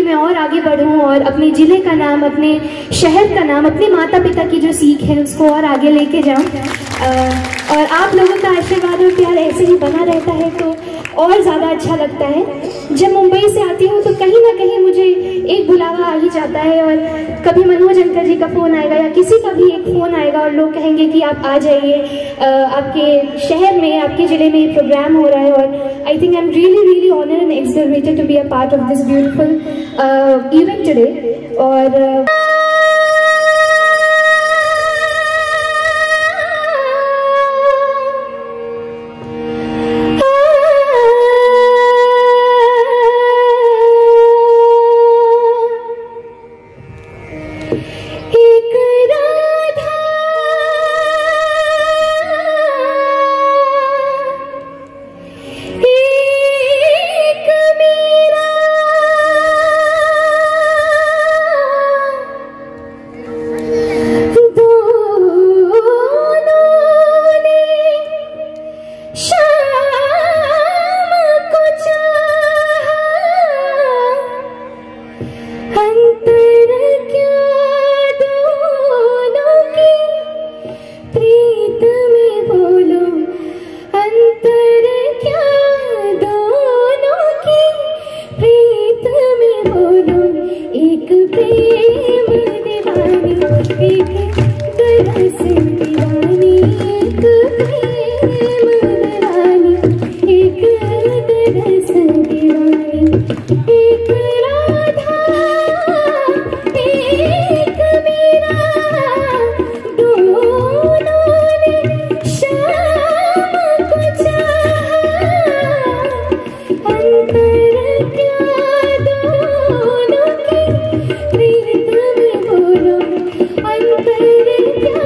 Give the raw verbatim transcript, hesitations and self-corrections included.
मैं और आगे बढ़ूं और अपने ज़िले का नाम, अपने शहर का नाम, अपने माता पिता की जो सीख है उसको और आगे लेके जाऊं। और आप लोगों का आशीर्वाद और प्यार ऐसे ही बना रहता है तो और ज़्यादा अच्छा लगता है। जब मुंबई से आती हूँ तो कहीं ना कहीं मुझे एक बुलावा आ ही जाता है, और कभी मनोज अंकल जी का फ़ोन आएगा या किसी का भी एक फ़ोन आएगा और लोग कहेंगे कि आप आ जाइए, आपके शहर में, आपके ज़िले में ये प्रोग्राम हो रहा है। और I think I am really really honoured and accelerated to be a part of this beautiful event today. और अंतर क्या